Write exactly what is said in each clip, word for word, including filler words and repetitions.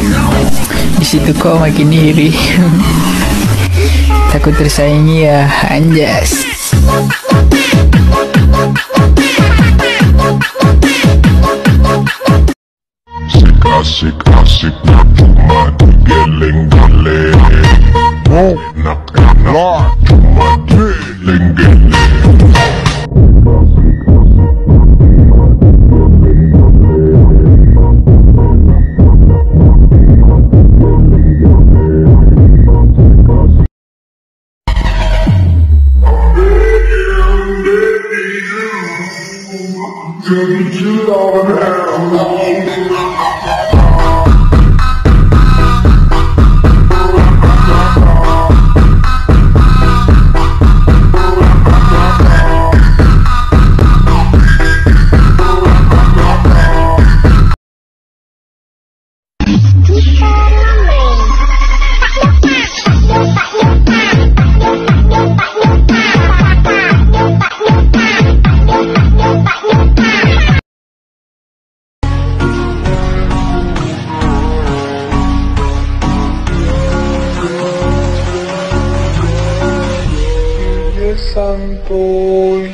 Di situ kau makin iri. Takut tersaingi ya, anjas. Asik-asiknya cuma digeleng-geleng, enak-enak cuma digeleng-geleng. Santuy.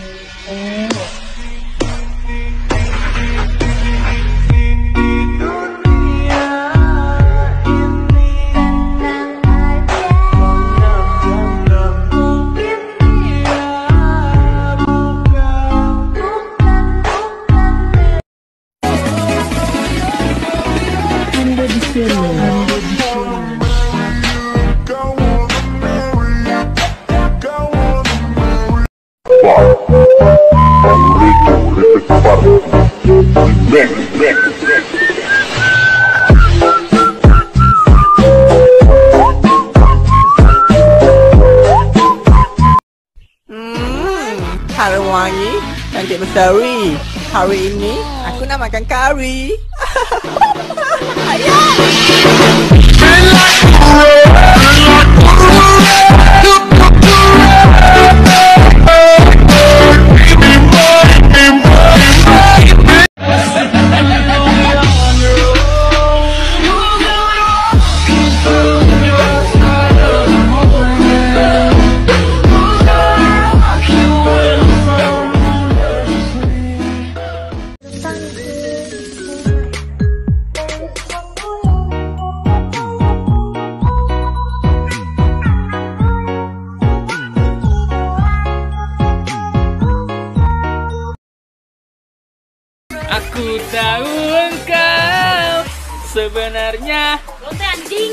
Hmm, harum wangi, cantik bestari. Hari ini aku nak makan kari. Aku tahu engkau sebenarnya Lote anjing.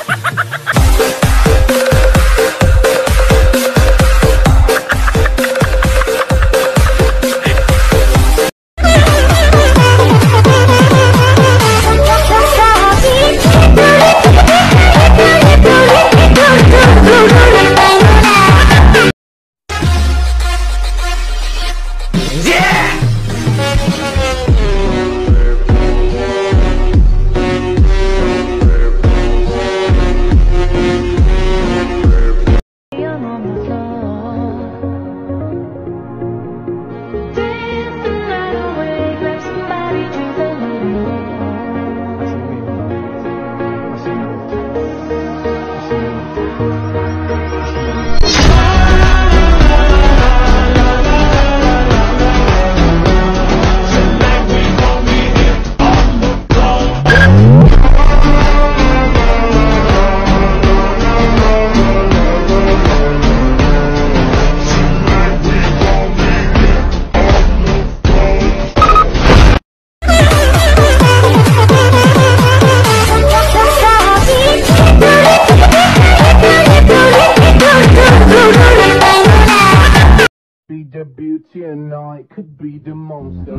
Be the beauty and I could be the monster.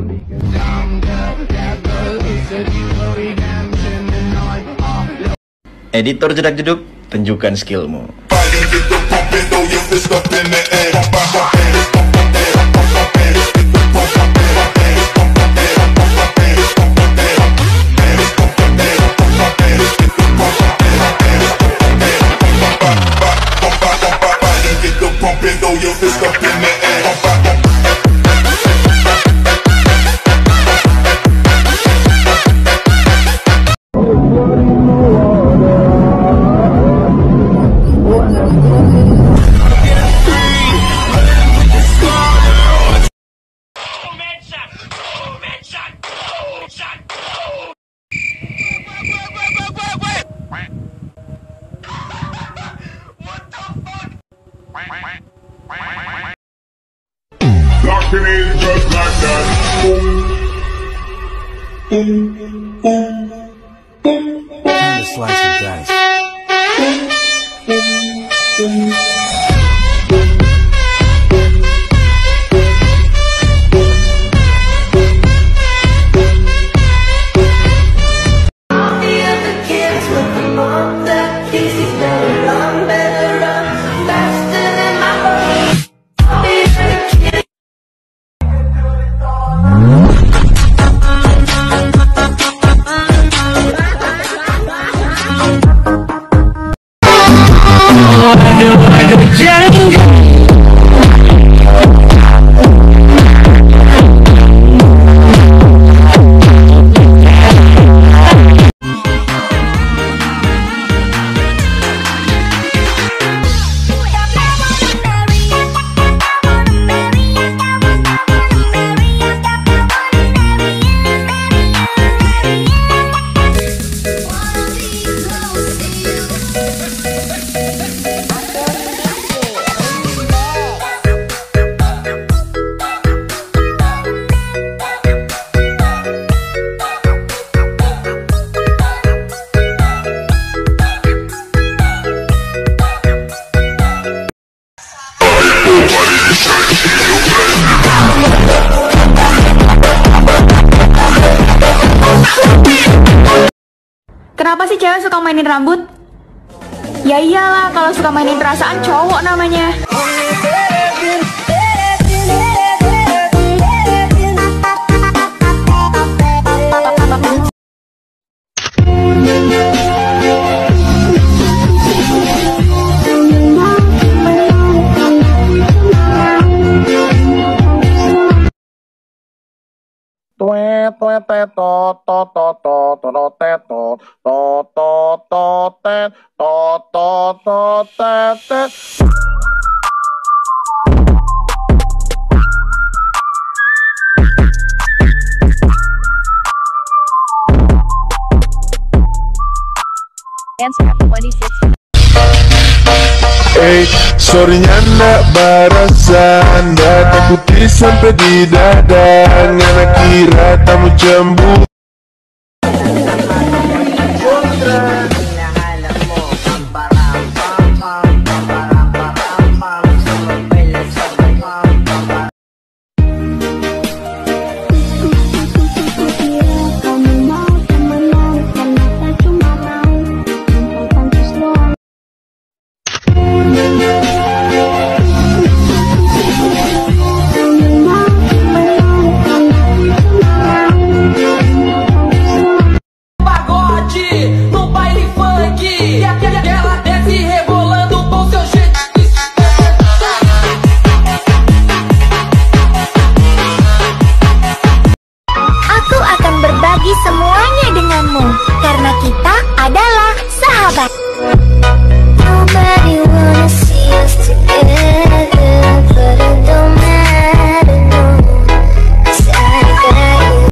Editor Jedak Jeduk, tunjukkan skillmu. Locking in just like that. Time to slice and dice. Kenapa sih cewek suka mainin rambut? Ya iyalah, kalau suka mainin perasaan cowok namanya. Eh, sorenya ndak barasan, ndak takuti sampai di dada, ngana kira tamu cemburu. Semuanya denganmu karena kita adalah sahabat. Nobody wanna see us together, but it don't matter, no, 'cause I got you.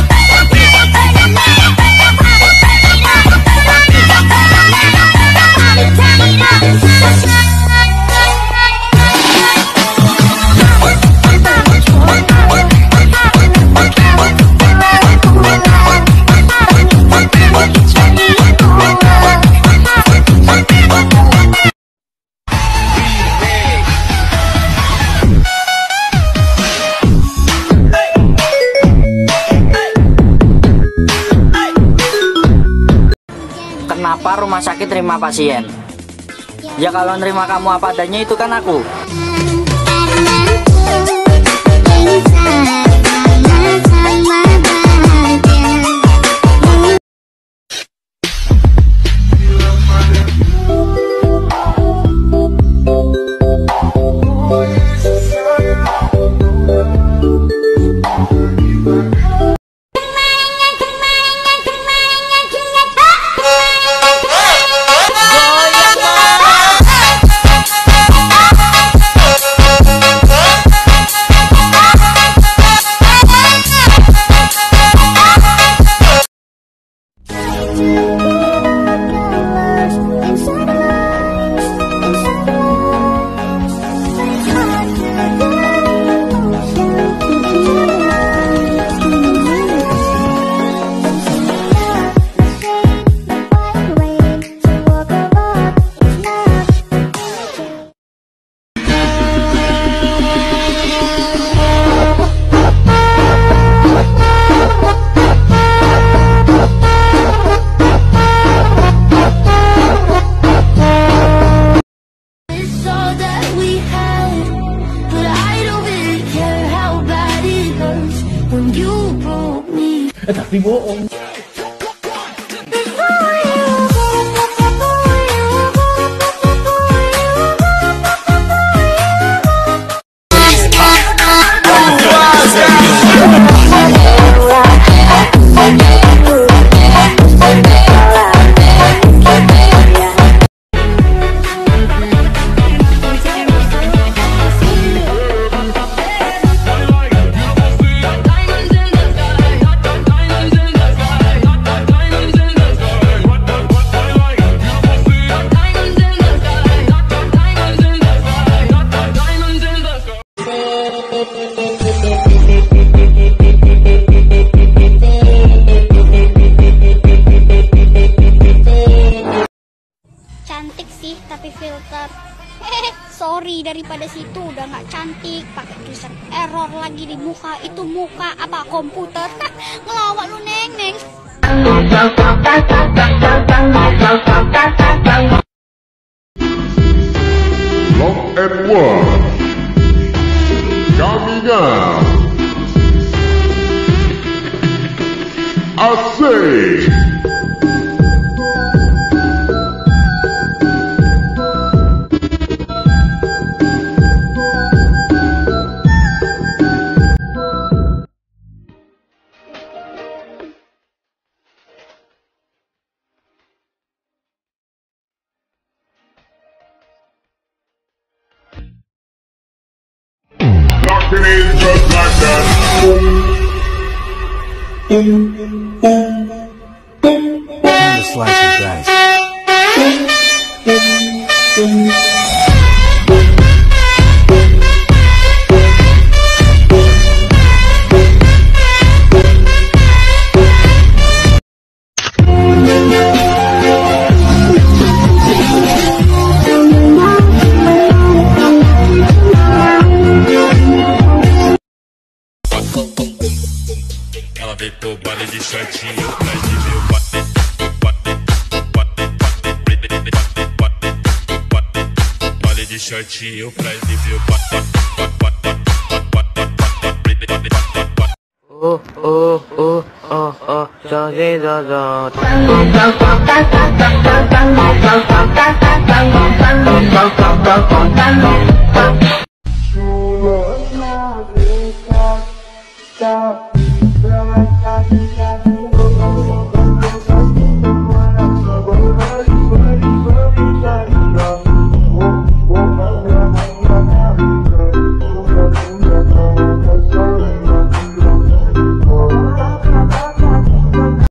Kenapa rumah sakit terima pasien? Ya kalau nerima kamu apa adanya itu kan aku. tapi bohong. Cantik sih tapi filter. Sorry, daripada situ udah nggak cantik, pakai tulisan error lagi di muka. Itu muka apa komputer? Ngelawak lu neng neng. Lock and one. Coming up. Asik. Rockin' it just like that. Time to slice and dice. Ela veio pro baile de shortinho pra de ver o bate, bate, bate, bate, bate, baile de shortinho pra de ver o bate, bate, bate, bate. Oh oh oh oh oh, jadi dada.